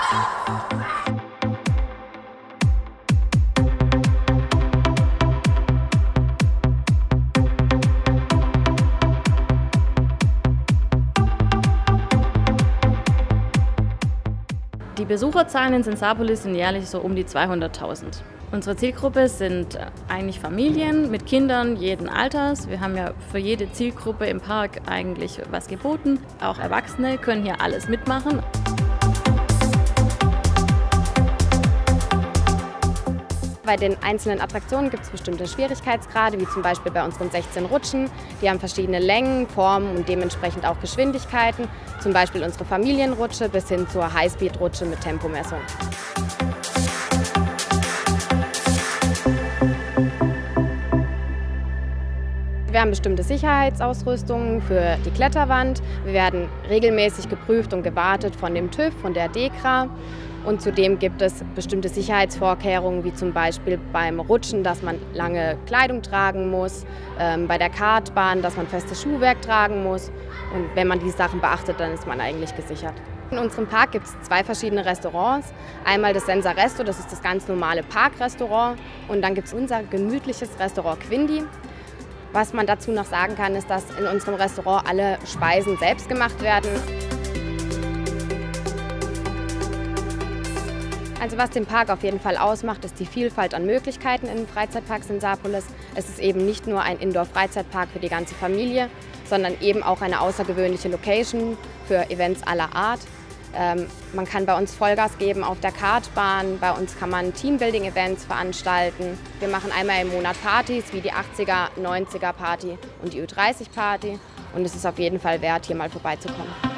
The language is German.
Die Besucherzahlen in Sensapolis sind jährlich so um die 200.000. Unsere Zielgruppe sind eigentlich Familien mit Kindern jeden Alters. Wir haben ja für jede Zielgruppe im Park eigentlich was geboten. Auch Erwachsene können hier alles mitmachen. Bei den einzelnen Attraktionen gibt es bestimmte Schwierigkeitsgrade, wie zum Beispiel bei unseren 16 Rutschen. Die haben verschiedene Längen, Formen und dementsprechend auch Geschwindigkeiten. Zum Beispiel unsere Familienrutsche bis hin zur Highspeed-Rutsche mit Tempomessung. Wir haben bestimmte Sicherheitsausrüstungen für die Kletterwand. Wir werden regelmäßig geprüft und gewartet von dem TÜV, von der DEKRA. Und zudem gibt es bestimmte Sicherheitsvorkehrungen, wie zum Beispiel beim Rutschen, dass man lange Kleidung tragen muss, bei der Kartbahn, dass man festes Schuhwerk tragen muss. Und wenn man diese Sachen beachtet, dann ist man eigentlich gesichert. In unserem Park gibt es zwei verschiedene Restaurants. Einmal das Sensa Resto, das ist das ganz normale Parkrestaurant. Und dann gibt es unser gemütliches Restaurant Quindi. Was man dazu noch sagen kann, ist, dass in unserem Restaurant alle Speisen selbst gemacht werden. Also was den Park auf jeden Fall ausmacht, ist die Vielfalt an Möglichkeiten im Freizeitpark Sensapolis. Es ist eben nicht nur ein Indoor-Freizeitpark für die ganze Familie, sondern eben auch eine außergewöhnliche Location für Events aller Art. Man kann bei uns Vollgas geben auf der Kartbahn, bei uns kann man Teambuilding-Events veranstalten. Wir machen einmal im Monat Partys wie die 80er, 90er Party und die Ü30 Party und es ist auf jeden Fall wert, hier mal vorbeizukommen.